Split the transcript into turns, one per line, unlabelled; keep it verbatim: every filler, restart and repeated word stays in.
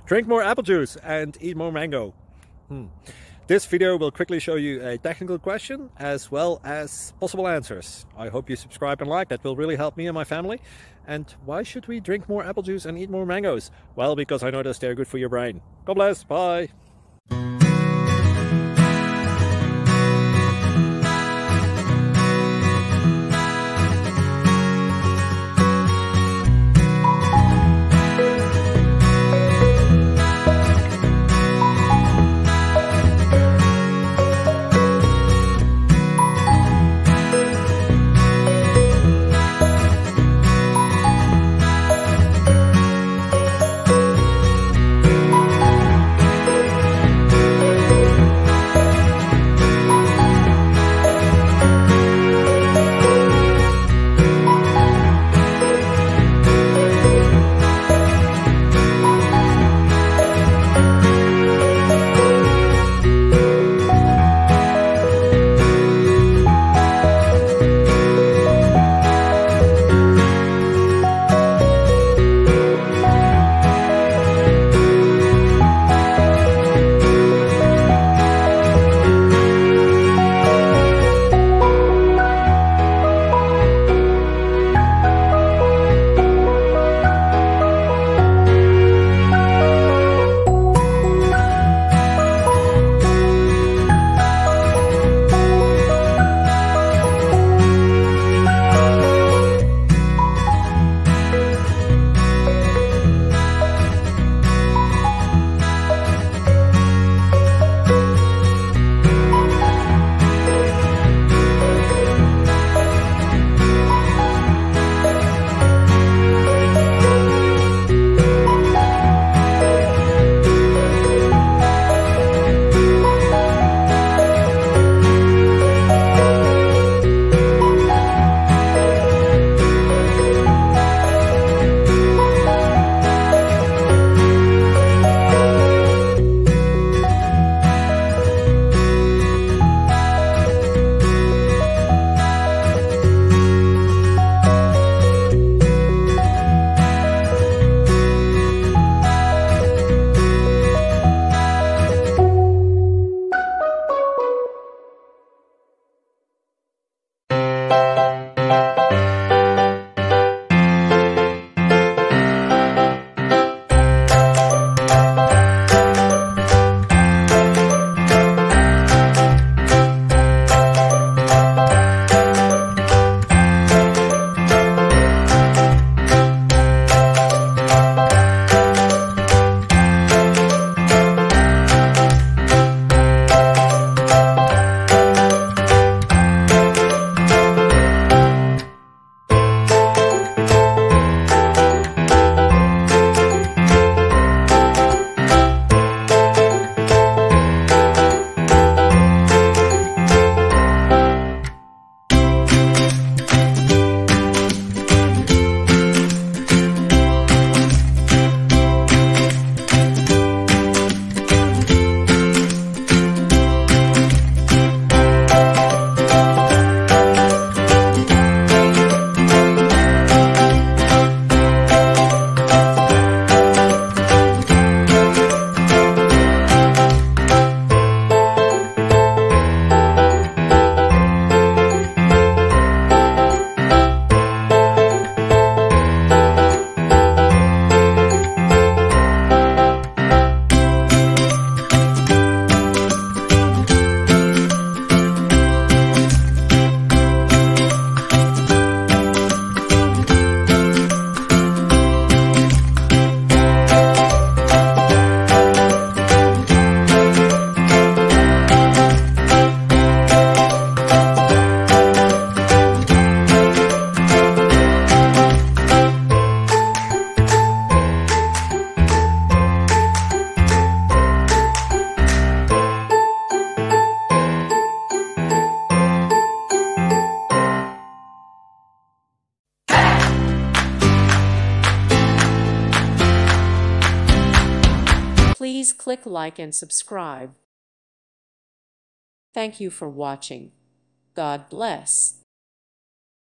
Drink more apple juice and eat more mango. Hmm. This video will quickly show you a technical question as well as possible answers. I hope you subscribe and like, that will really help me and my family. And why should we drink more apple juice and eat more mangoes? Well, because I noticed they're good for your brain. God bless, bye.
Please click like and subscribe. Thank you for watching. God bless.